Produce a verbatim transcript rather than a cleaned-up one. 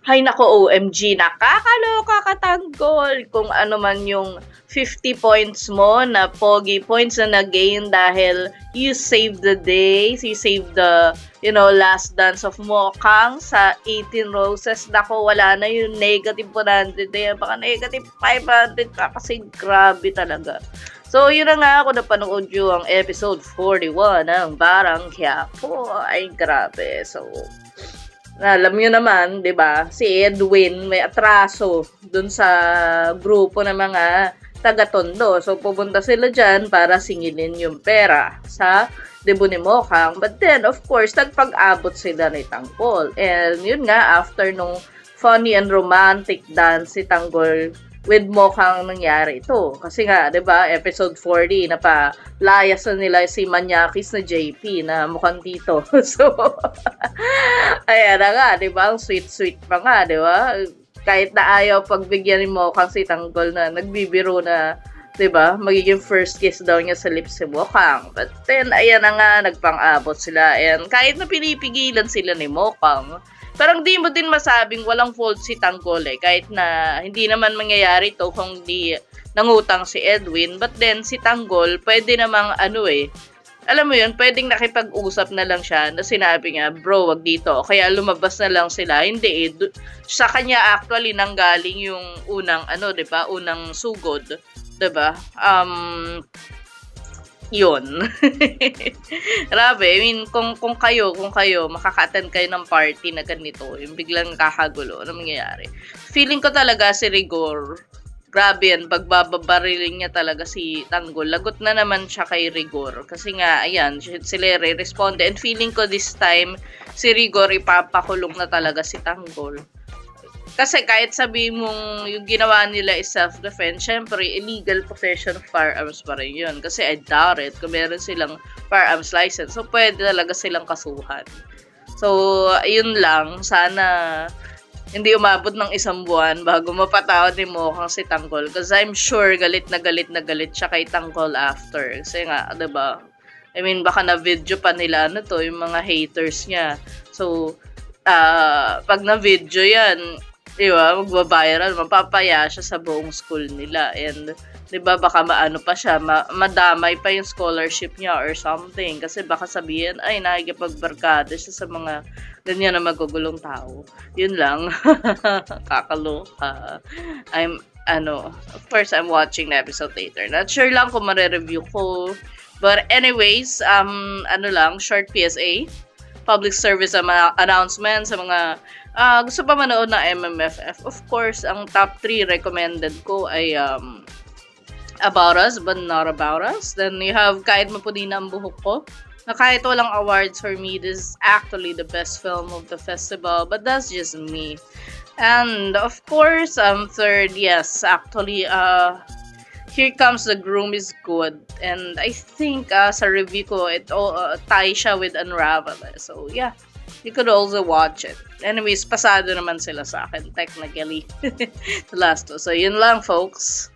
Hay nako, O M G, nakakaloka ka tanggol kung ano man yung fifty points mo na pogi points na nag-gain dahil you saved the day, you saved the, you know, last dance of Mokang sa eighteen roses. Nako, wala na yung negative one hundred eh. Baka negative five hundred ka kasi grabe talaga. So, yun na nga ako napanood yung episode forty-one ng Batang Quiapo. Ay, grabe. So, alam nyo naman, di ba, si Edwin may atraso dun sa grupo ng mga taga-Tondo. So, pupunta sila dyan para singilin yung pera sa debo ni Mokang. But then, of course, nagpag-abot sila ni Tanggol. And yun nga, after nung funny and romantic dance si Tanggol with Mokang nangyari ito. Kasi nga, di ba, episode forty, napalayas na nila si Manyakis na J P na mukhang tito. So, ayan na nga, di ba, ang sweet-sweet pa nga, di ba? Kahit na ayaw pagbigyan ni Mokang si Tanggol na nagbibiro na, di ba, magiging first kiss daw niya sa lips si Mokang. But then, ayan na nga, nagpang-abot sila. And kahit na pinipigilan sila ni Mokang, parang di mo din masabing walang fault si Tanggol eh. Kahit na hindi naman mangyayari to kung di nangutang si Edwin. But then, si Tanggol, pwede namang ano eh, alam mo yun, pwedeng nakipag-usap na lang siya na sinabi niya, bro, wag dito. Kaya lumabas na lang sila. Hindi eh. Sa kanya actually nanggaling yung unang, ano, di ba? Unang sugod. Di ba? Um... yun. Grabe, I mean, kung, kung kayo, kung kayo, makaka-attend kayo ng party na ganito, yung biglang kakagulo, ano mangyayari? Feeling ko talaga si Rigor, grabe yan, pagbababariling niya talaga si Tanggol. Lagot na naman siya kay Rigor. Kasi nga, ayan, sila re-responde. And feeling ko this time, si Rigor ipapakulong na talaga si Tanggol. Kasi kahit sabi mong yung ginawa nila is self-defense, syempre, illegal possession of firearms pa rin yun. Kasi I doubt it, kung meron silang firearms license, so pwede talaga silang kasuhan. So, ayun lang, sana hindi umabot ng isang buwan bago mapatawad ni Mokang si Tanggol. Because I'm sure galit na galit na galit siya kay Tanggol after. Kasi nga, diba, I mean, baka na-video pa nila, ano to, yung mga haters niya. So, uh, pag na-video yan, diba, magbabiral, mapapaya siya sa buong school nila. And, diba, baka maano pa siya, ma madamay pa yung scholarship niya or something. Kasi baka sabihin, ay, nakikipagbarkada siya sa mga ganyan na magugulong tao. Yun lang. Kakaloka. I'm, ano, of course, I'm watching the episode later. Not sure lang kung mare-review ko. But anyways, um, ano lang, short P S A. Public service ang mga announcement sa mga uh, gusto pa manood ng M M F F. Of course, ang top three recommended ko ay um, About Us but Not About Us. Then you have Kahit Mapudi na ang Buhok Ko. Na kahit walang awards for me, this is actually the best film of the festival. But that's just me. And of course, um, third, yes, actually, uh, Here Comes the Groom is good. And I think uh, sa review ko, it all uh, ties siya with Unravel. So yeah, you could also watch it. Anyways, pasado naman sila sa akin, technically. The last two. So yun lang, folks.